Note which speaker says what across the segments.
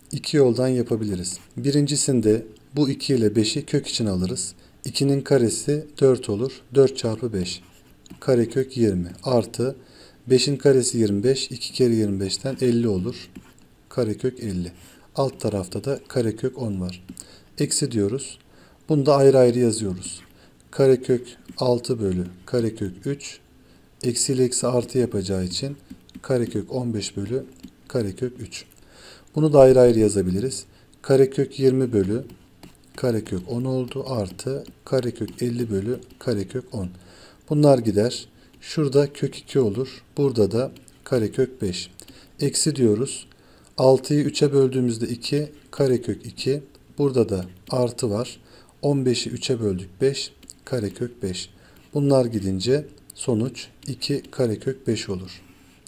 Speaker 1: iki yoldan yapabiliriz. Birincisinde bu 2 ile 5'i kök içine alırız. 2'nin karesi 4 olur. 4 çarpı 5. Karekök 20 artı 5'in karesi 25. 2 kere 25'ten 50 olur. Karekök 50. Alt tarafta da karekök 10 var. Eksi diyoruz. Bunu da ayrı ayrı yazıyoruz. Karekök 6 bölü karekök 3. Eksi ile eksi artı yapacağı için karekök 15 bölü karekök 3. Bunu da ayrı ayrı yazabiliriz. Karekök 20 bölü karekök 10 oldu. Artı karekök 50 bölü karekök 10. Bunlar gider. Şurada kök 2 olur. Burada da karekök 5. Eksi diyoruz. 6'yı 3'e böldüğümüzde 2. Karekök 2. Burada da artı var. 15'i 3'e böldük 5. Karekök 5. Bunlar gidince sonuç 2 karekök 5 olur.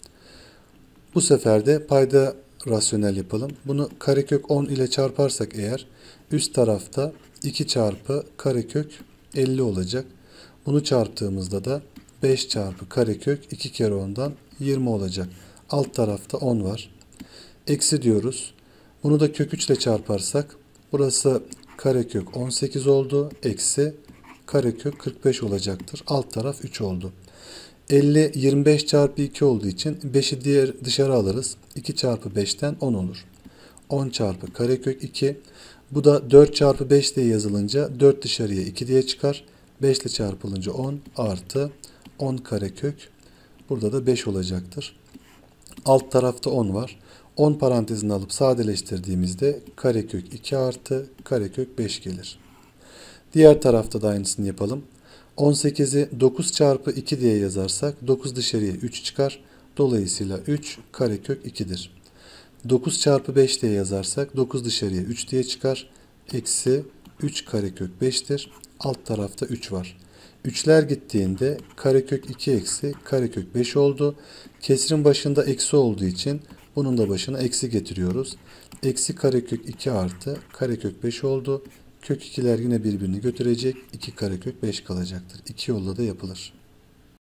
Speaker 1: Bu sefer de payda rasyonel yapalım. Bunu karekök 10 ile çarparsak eğer üst tarafta 2 çarpı karekök 50 olacak. Bunu çarptığımızda da 5 çarpı karekök 2 kere 10'dan 20 olacak. Alt tarafta 10 var. Eksi diyoruz. Bunu da kök 3 ile çarparsak burası karekök 18 oldu. Eksi karekök 45 olacaktır. Alt taraf 3 oldu. 50 25 çarpı 2 olduğu için 5'i dışarı alırız. 2 çarpı 5'ten 10 olur. 10 çarpı karekök 2. Bu da 4 çarpı 5 diye yazılınca 4 dışarıya 2 diye çıkar. 5 ile çarpılınca 10 artı 10 karekök. Burada da 5 olacaktır. Alt tarafta 10 var. 10 parantezini alıp sadeleştirdiğimizde karekök 2 artı karekök 5 gelir. Diğer tarafta da aynısını yapalım. 18'i 9 çarpı 2 diye yazarsak 9 dışarıya 3 çıkar. Dolayısıyla 3 karekök 2'dir. 9 çarpı 5 diye yazarsak 9 dışarıya 3 diye çıkar. Eksi 3 karekök 5'tir. Alt tarafta 3 var. 3'ler gittiğinde karekök 2 eksi karekök 5 oldu. Kesrin başında eksi olduğu için bunun da başına eksi getiriyoruz. Eksi karekök 2 artı karekök 5 oldu. Kök 2'ler yine birbirini götürecek. 2 karekök 5 kalacaktır. İki yolla da yapılır.